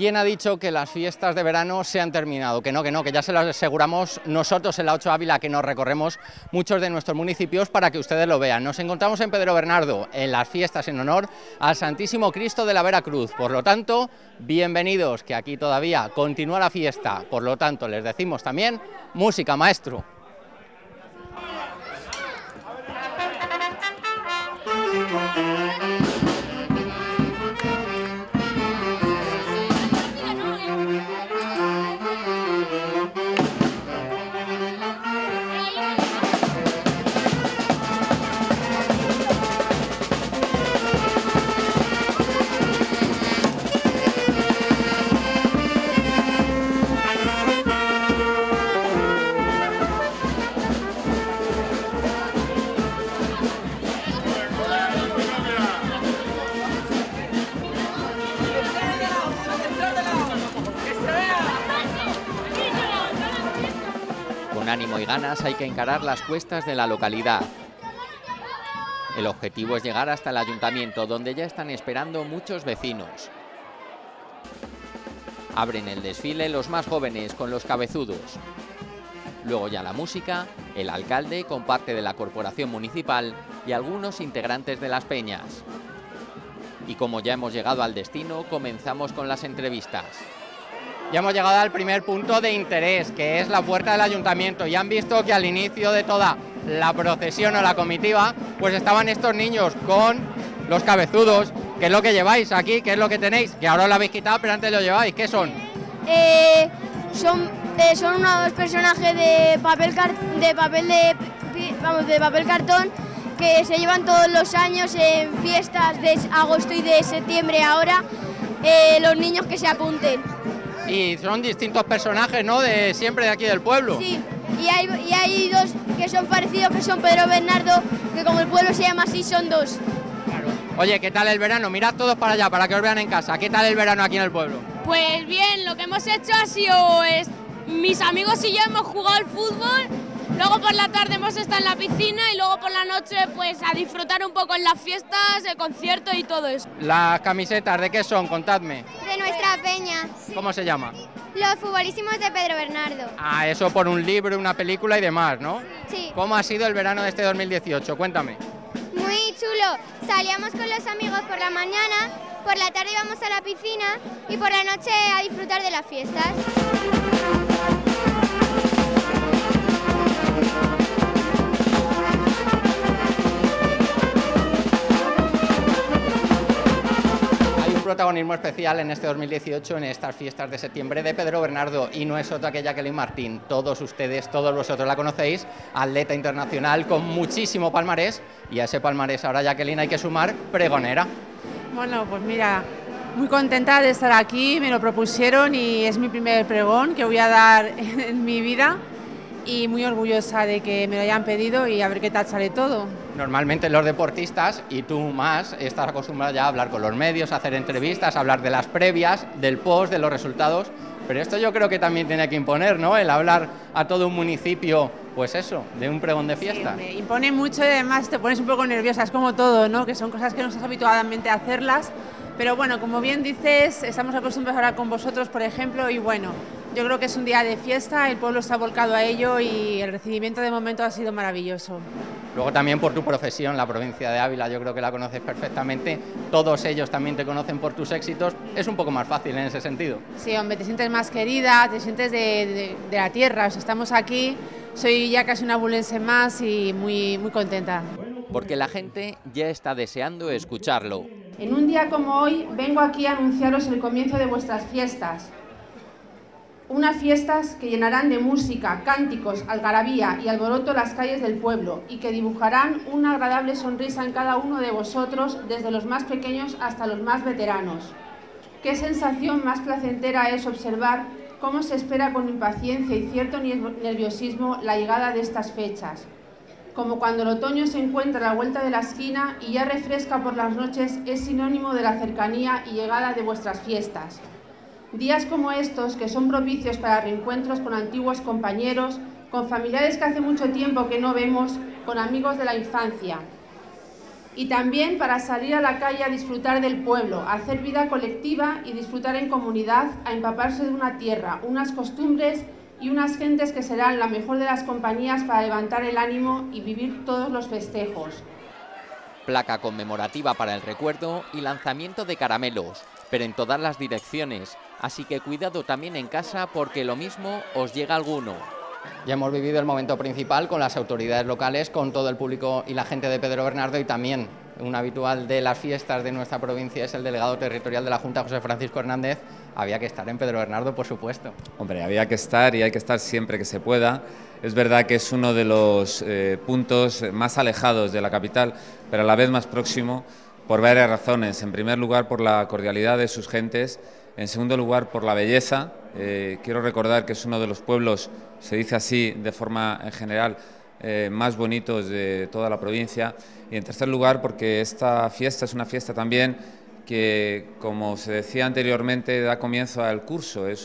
¿Quién ha dicho que las fiestas de verano se han terminado? Que no, que ya se lo aseguramos nosotros en la 8 Ávila, que nos recorremos muchos de nuestros municipios para que ustedes lo vean. Nos encontramos en Pedro Bernardo, en las fiestas en honor al Santísimo Cristo de la Vera Cruz. Por lo tanto, bienvenidos, que aquí todavía continúa la fiesta. Por lo tanto, les decimos también, música, maestro. Con ánimo y ganas hay que encarar las cuestas de la localidad. El objetivo es llegar hasta el ayuntamiento, donde ya están esperando muchos vecinos. Abren el desfile los más jóvenes con los cabezudos. Luego ya la música, el alcalde con parte de la corporación municipal y algunos integrantes de las peñas. Y como ya hemos llegado al destino, comenzamos con las entrevistas. Ya hemos llegado al primer punto de interés, que es la puerta del ayuntamiento. Ya han visto que al inicio de toda la procesión o la comitiva, pues estaban estos niños con los cabezudos. ¿Qué es lo que lleváis aquí? ¿Qué es lo que tenéis? Que ahora lo habéis quitado, pero antes lo lleváis. ¿Qué son? Son unos personajes de papel cartón que se llevan todos los años en fiestas de agosto y de septiembre. Ahora los niños que se apunten. Y son distintos personajes, ¿no? De siempre de aquí del pueblo. Sí, y hay dos que son parecidos, que son Pedro Bernardo, que como el pueblo se llama así, son dos. Claro. Oye, ¿qué tal el verano? Mirad todos para allá, para que os vean en casa. ¿Qué tal el verano aquí en el pueblo? Pues bien, lo que hemos hecho ha sido, mis amigos y yo hemos jugado al fútbol, luego por la tarde hemos estado en la piscina y luego por la noche pues a disfrutar un poco en las fiestas, el concierto y todo eso. Las camisetas, ¿de qué son? Contadme. De nuestra peña. ¿Cómo se llama? Los futbolísimos de Pedro Bernardo. Ah, eso por un libro, una película y demás, ¿no? Sí. ¿Cómo ha sido el verano de este 2018? Cuéntame. Muy chulo. Salíamos con los amigos por la mañana, por la tarde íbamos a la piscina y por la noche a disfrutar de las fiestas. Protagonismo especial en este 2018 en estas fiestas de septiembre de Pedro Bernardo, y no es otra que Jacqueline Martín. Todos ustedes, todos vosotros la conocéis, atleta internacional con muchísimo palmarés, y a ese palmarés ahora, Jacqueline, hay que sumar pregonera. Bueno, pues mira, muy contenta de estar aquí, me lo propusieron y es mi primer pregón que voy a dar en mi vida, y muy orgullosa de que me lo hayan pedido y a ver qué tal sale todo. Normalmente los deportistas, y tú más, estás acostumbrada ya a hablar con los medios, a hacer entrevistas, a hablar de las previas, del post, de los resultados, pero esto yo creo que también tiene que imponer, ¿no? El hablar a todo un municipio, pues eso, de un pregón de fiesta. Sí, me impone mucho y además te pones un poco nerviosa, es como todo, ¿no? Que son cosas que no estás habituadamente a hacerlas, pero bueno, como bien dices, estamos acostumbrados ahora con vosotros, por ejemplo, y bueno, yo creo que es un día de fiesta, el pueblo está volcado a ello y el recibimiento de momento ha sido maravilloso. Luego también por tu profesión, la provincia de Ávila, yo creo que la conoces perfectamente, todos ellos también te conocen por tus éxitos, es un poco más fácil en ese sentido. Sí, hombre, te sientes más querida, te sientes de la tierra, o sea, estamos aquí, soy ya casi una abulense más y muy contenta. Porque la gente ya está deseando escucharlo. En un día como hoy vengo aquí a anunciaros el comienzo de vuestras fiestas. Unas fiestas que llenarán de música, cánticos, algarabía y alboroto las calles del pueblo y que dibujarán una agradable sonrisa en cada uno de vosotros, desde los más pequeños hasta los más veteranos. Qué sensación más placentera es observar cómo se espera con impaciencia y cierto nerviosismo la llegada de estas fechas. Como cuando el otoño se encuentra a la vuelta de la esquina y ya refresca por las noches, es sinónimo de la cercanía y llegada de vuestras fiestas. Días como estos, que son propicios para reencuentros con antiguos compañeros, con familiares que hace mucho tiempo que no vemos, con amigos de la infancia. y también para salir a la calle a disfrutar del pueblo, a hacer vida colectiva y disfrutar en comunidad, a empaparse de una tierra, unas costumbres y unas gentes que serán la mejor de las compañías para levantar el ánimo y vivir todos los festejos. Placa conmemorativa para el recuerdo y lanzamiento de caramelos, pero en todas las direcciones, así que cuidado también en casa porque lo mismo os llega alguno. Ya hemos vivido el momento principal con las autoridades locales, con todo el público y la gente de Pedro Bernardo, y también un habitual de las fiestas de nuestra provincia es el delegado territorial de la Junta, José Francisco Hernández. Había que estar en Pedro Bernardo, por supuesto. Hombre, había que estar y hay que estar siempre que se pueda. Es verdad que es uno de los puntos más alejados de la capital, pero a la vez más próximo por varias razones. En primer lugar, por la cordialidad de sus gentes. En segundo lugar, por la belleza. Quiero recordar que es uno de los pueblos, se dice así de forma en general, más bonitos de toda la provincia. Y en tercer lugar, porque esta fiesta es una fiesta también que, como se decía anteriormente, da comienzo al curso. Es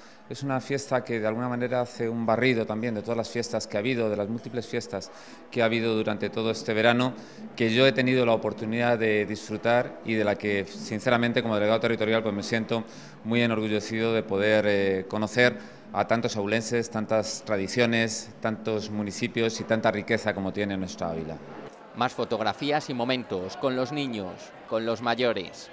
una fiesta que de alguna manera hace un barrido también de todas las fiestas que ha habido, de las múltiples fiestas que ha habido durante todo este verano, que yo he tenido la oportunidad de disfrutar y de la que, sinceramente, como delegado territorial, pues me siento muy enorgullecido de poder conocer a tantos aulenses, tantas tradiciones, tantos municipios y tanta riqueza como tiene nuestra Ávila. Más fotografías y momentos con los niños, con los mayores.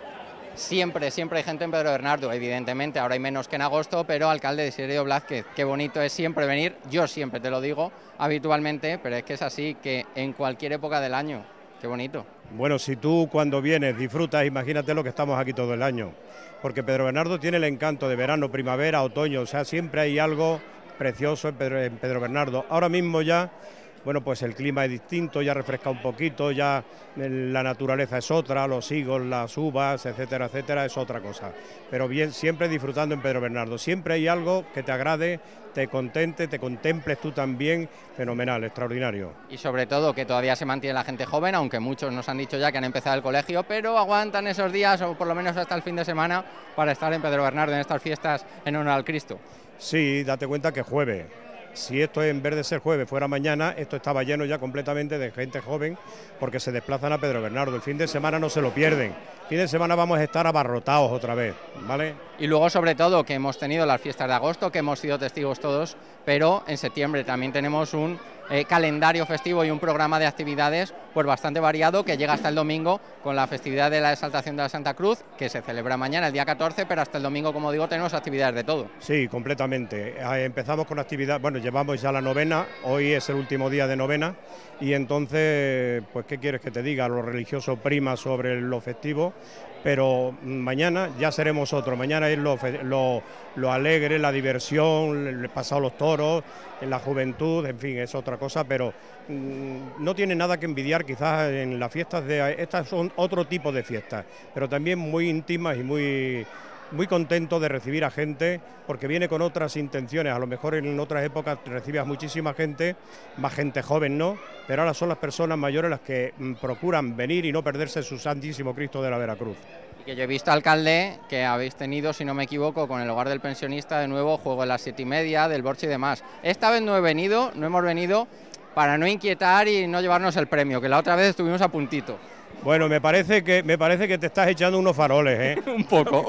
Siempre hay gente en Pedro Bernardo, evidentemente, ahora hay menos que en agosto, pero alcalde Desiderio Blázquez, qué bonito es siempre venir, yo siempre te lo digo habitualmente, pero es que es así, que en cualquier época del año, qué bonito. Bueno, si tú cuando vienes disfrutas, imagínate lo que estamos aquí todo el año, porque Pedro Bernardo tiene el encanto de verano, primavera, otoño, o sea, siempre hay algo precioso en Pedro Bernardo. Ahora mismo ya, bueno, pues el clima es distinto, ya refresca un poquito, ya la naturaleza es otra, los higos, las uvas, etcétera, etcétera, es otra cosa. Pero bien, siempre disfrutando en Pedro Bernardo, siempre hay algo que te agrade, te contente, te contemples tú también, fenomenal, extraordinario. Y sobre todo que todavía se mantiene la gente joven, aunque muchos nos han dicho ya que han empezado el colegio, pero aguantan esos días, o por lo menos hasta el fin de semana, para estar en Pedro Bernardo, en estas fiestas en honor al Cristo. Sí, date cuenta que jueves. Si esto en vez de ser jueves fuera mañana, esto estaba lleno ya completamente de gente joven porque se desplazan a Pedro Bernardo. El fin de semana no se lo pierden. El fin de semana vamos a estar abarrotados otra vez, ¿vale? Y luego, sobre todo, que hemos tenido las fiestas de agosto, que hemos sido testigos todos, pero en septiembre también tenemos un calendario festivo y un programa de actividades pues bastante variado, que llega hasta el domingo con la festividad de la Exaltación de la Santa Cruz, que se celebra mañana, el día 14, pero hasta el domingo, como digo, tenemos actividades de todo. Sí, completamente. Empezamos con actividad, bueno, llevamos ya la novena, hoy es el último día de novena, y entonces, pues, ¿qué quieres que te diga? Lo religioso prima sobre lo festivo, pero mañana ya seremos otros. Mañana es lo alegre, la diversión, el pasado los toros, la juventud, en fin, es otra cosa, pero no tiene nada que envidiar quizás en las fiestas estas son otro tipo de fiestas, pero también muy íntimas y muy contento de recibir a gente, porque viene con otras intenciones. A lo mejor en otras épocas recibías muchísima gente, más gente joven, ¿no? Pero ahora son las personas mayores las que procuran venir y no perderse su Santísimo Cristo de la Veracruz. Y que yo he visto, alcalde, que habéis tenido, si no me equivoco, con el Hogar del Pensionista, de nuevo, juego a las 7:30, del Borche y demás. Esta vez no hemos venido para no inquietar y no llevarnos el premio, que la otra vez estuvimos a puntito. Bueno, me parece que te estás echando unos faroles, ¿eh? un poco.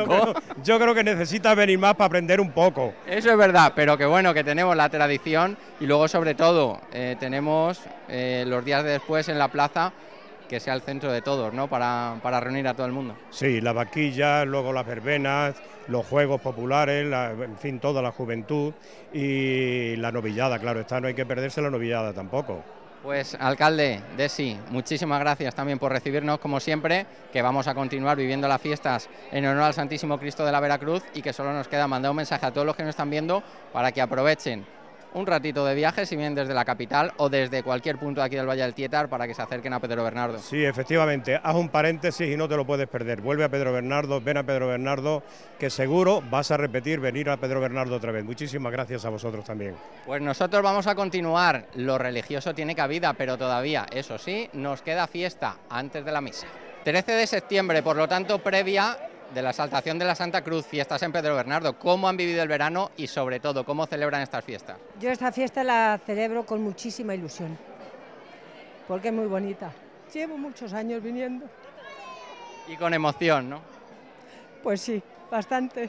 Yo creo que necesitas venir más para aprender un poco. Eso es verdad, pero que bueno, que tenemos la tradición y luego, sobre todo, tenemos los días de después en la plaza, que sea el centro de todos, ¿no? Para reunir a todo el mundo. Sí, las vaquillas, luego las verbenas, los juegos populares, en fin, toda la juventud y la novillada, claro, no hay que perderse la novillada tampoco. Pues, alcalde Desi, muchísimas gracias también por recibirnos, como siempre, que vamos a continuar viviendo las fiestas en honor al Santísimo Cristo de la Veracruz y que solo nos queda mandar un mensaje a todos los que nos están viendo para que aprovechen un ratito de viaje, si vienen desde la capital o desde cualquier punto de aquí del Valle del Tietar, para que se acerquen a Pedro Bernardo. Sí, efectivamente, haz un paréntesis y no te lo puedes perder. Vuelve a Pedro Bernardo, ven a Pedro Bernardo, que seguro vas a repetir venir a Pedro Bernardo otra vez. Muchísimas gracias a vosotros también. Pues nosotros vamos a continuar. Lo religioso tiene cabida, pero todavía, eso sí, nos queda fiesta antes de la misa. 13 de septiembre, por lo tanto, previa de la Exaltación de la Santa Cruz, fiestas en Pedro Bernardo. ¿Cómo han vivido el verano y, sobre todo, cómo celebran estas fiestas? Yo esta fiesta la celebro con muchísima ilusión, porque es muy bonita. Llevo muchos años viniendo. Y con emoción, ¿no? Pues sí, bastante.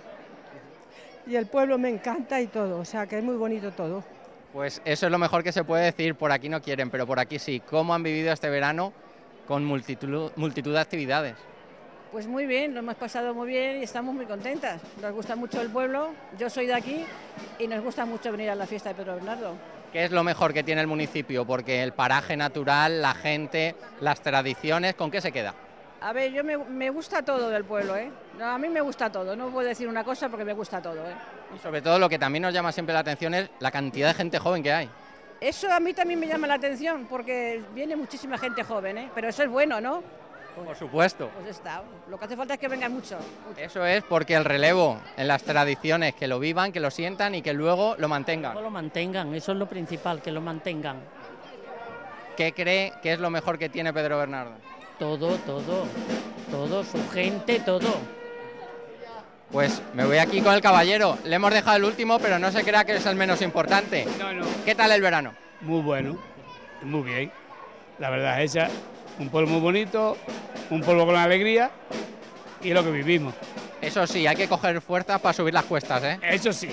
Y el pueblo me encanta y todo, o sea que es muy bonito todo. Pues eso es lo mejor que se puede decir, por aquí no quieren, pero por aquí sí. ¿Cómo han vivido este verano con multitud de actividades? Pues muy bien, lo hemos pasado muy bien y estamos muy contentas. Nos gusta mucho el pueblo, yo soy de aquí y nos gusta mucho venir a la fiesta de Pedro Bernardo. ¿Qué es lo mejor que tiene el municipio? Porque el paraje natural, la gente, las tradiciones, ¿con qué se queda? A ver, me gusta todo del pueblo, ¿eh? No, a mí me gusta todo, no puedo decir una cosa porque me gusta todo, ¿eh? Y sobre todo lo que también nos llama siempre la atención es la cantidad de gente joven que hay. Eso a mí también me llama la atención porque viene muchísima gente joven, ¿eh? Pero eso es bueno, ¿no? Por supuesto. Pues está, lo que hace falta es que vengan mucho. Eso es porque el relevo en las tradiciones, que lo vivan, que lo sientan y que luego lo mantengan. Que lo mantengan, eso es lo principal, que lo mantengan. ¿Qué cree que es lo mejor que tiene Pedro Bernardo? Todo, su gente, todo. Pues me voy aquí con el caballero. Le hemos dejado el último, pero no se crea que es el menos importante. No. ¿Qué tal el verano? Muy bueno, muy bien. La verdad es esa, un pueblo muy bonito, un pueblo con alegría y es lo que vivimos. Eso sí, hay que coger fuerzas para subir las cuestas, ¿eh? Eso sí.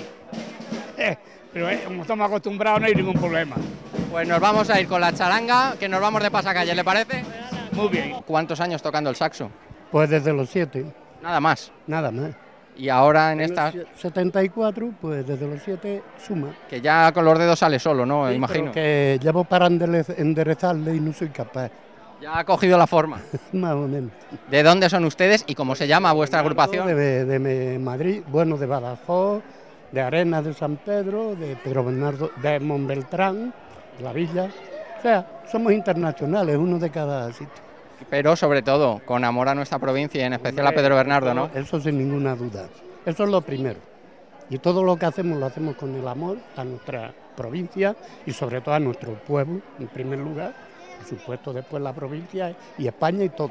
Pero como estamos acostumbrados no hay ningún problema. Pues nos vamos a ir con la charanga, que nos vamos de pasacalle, ¿le parece? Muy bien. ¿Cuántos años tocando el saxo? Pues desde los 7. Nada más. Nada más. Y ahora en esta... 74, pues desde los 7 suma. Que ya con los dedos sale solo, ¿no? Sí, imagino. Que llevo para enderezarle y no soy capaz. Ya ha cogido la forma. Más o menos. ¿De dónde son ustedes y cómo se llama vuestra agrupación? De Madrid, bueno, de Badajoz, de Arenas de San Pedro, de Pedro Bernardo, de Montbeltrán, de la Villa. O sea, somos internacionales, uno de cada sitio. Pero sobre todo, con amor a nuestra provincia y en especial a Pedro Bernardo, ¿no? Eso sin ninguna duda. Eso es lo primero. Y todo lo que hacemos lo hacemos con el amor a nuestra provincia y sobre todo a nuestro pueblo, en primer lugar, por supuesto después la provincia y España y todo.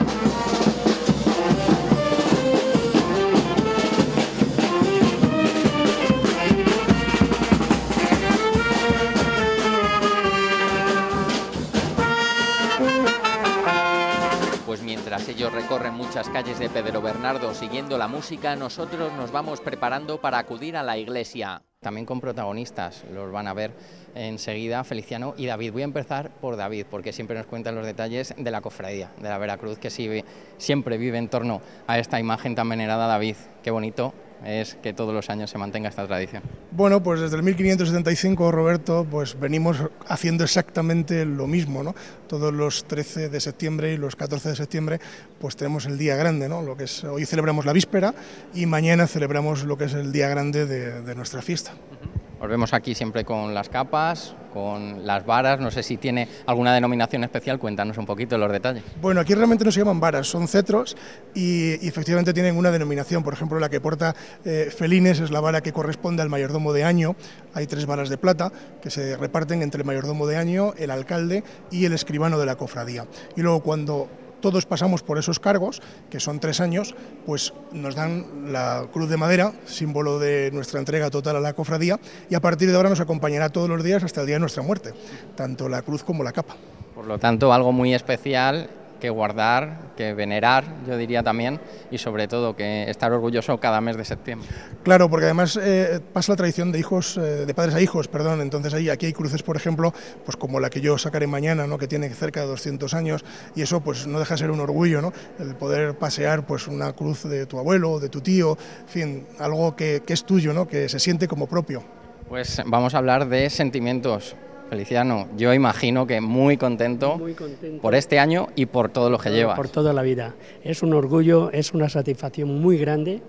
Mientras ellos recorren muchas calles de Pedro Bernardo siguiendo la música, nosotros nos vamos preparando para acudir a la iglesia. También con protagonistas, los van a ver enseguida Feliciano y David. Voy a empezar por David, porque siempre nos cuentan los detalles de la cofradía de la Veracruz, que siempre vive en torno a esta imagen tan venerada. David, qué bonito es que todos los años se mantenga esta tradición. Bueno, pues desde el 1575, Roberto, pues venimos haciendo exactamente lo mismo, ¿no? Todos los 13 de septiembre y los 14 de septiembre, pues tenemos el día grande, ¿no? Lo que es, hoy celebramos la víspera y mañana celebramos lo que es el día grande de nuestra fiesta. Os vemos aquí siempre con las capas, con las varas, no sé si tiene alguna denominación especial, cuéntanos un poquito los detalles. Bueno, aquí realmente no se llaman varas, son cetros y efectivamente tienen una denominación. Por ejemplo, la que porta Felines es la vara que corresponde al mayordomo de año. Hay 3 varas de plata que se reparten entre el mayordomo de año, el alcalde y el escribano de la cofradía. Y luego cuando todos pasamos por esos cargos, que son 3 años, pues nos dan la cruz de madera, símbolo de nuestra entrega total a la cofradía, y a partir de ahora nos acompañará todos los días hasta el día de nuestra muerte, tanto la cruz como la capa. Por lo tanto, algo muy especial que guardar, que venerar, yo diría también, y sobre todo que estar orgulloso cada mes de septiembre. Claro, porque además pasa la tradición de hijos, de padres a hijos, perdón. Entonces aquí hay cruces, por ejemplo, pues como la que yo sacaré mañana, ¿no? Que tiene cerca de 200 años, y eso pues no deja de ser un orgullo, ¿no? El poder pasear pues una cruz de tu abuelo, de tu tío, en fin, algo que es tuyo, ¿no? Que se siente como propio. Pues vamos a hablar de sentimientos. Feliciano, yo imagino que muy contento por este año y por todo lo que llevas. Por toda la vida. Es un orgullo, es una satisfacción muy grande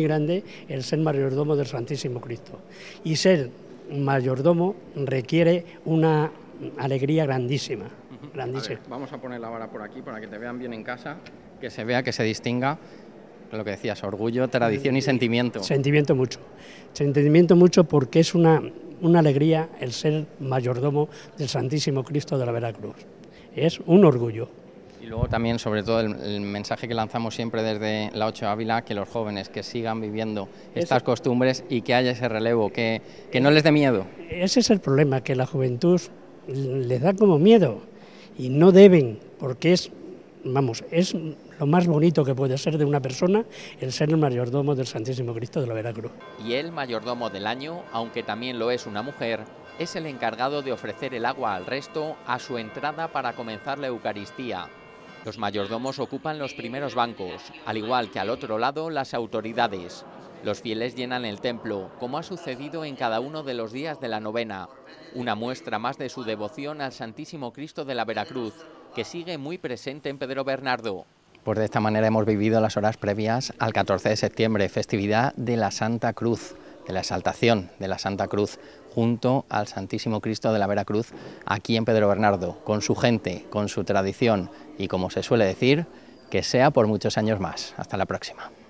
el ser mayordomo del Santísimo Cristo. Y ser mayordomo requiere una alegría grandísima. Grandísima. A ver, vamos a poner la vara por aquí para que te vean bien en casa, que se vea, que se distinga. Lo que decías, orgullo, tradición y sentimiento. Sentimiento mucho porque es una alegría el ser mayordomo del Santísimo Cristo de la Veracruz. Es un orgullo. Y luego también, sobre todo, el mensaje que lanzamos siempre desde la 8 Ávila, que los jóvenes que sigan viviendo estas costumbres y que haya ese relevo, que no les dé miedo. Ese es el problema, que la juventud les da como miedo. y no deben, porque es lo más bonito que puede ser de una persona el ser el mayordomo del Santísimo Cristo de la Veracruz. Y el mayordomo del año, aunque también lo es una mujer, es el encargado de ofrecer el agua al resto a su entrada para comenzar la Eucaristía. Los mayordomos ocupan los primeros bancos, al igual que al otro lado las autoridades. Los fieles llenan el templo, como ha sucedido en cada uno de los días de la novena, una muestra más de su devoción al Santísimo Cristo de la Veracruz, que sigue muy presente en Pedro Bernardo. Pues de esta manera hemos vivido las horas previas al 14 de septiembre, festividad de la Santa Cruz, de la exaltación de la Santa Cruz, junto al Santísimo Cristo de la Veracruz, aquí en Pedro Bernardo, con su gente, con su tradición y, como se suele decir, que sea por muchos años más. Hasta la próxima.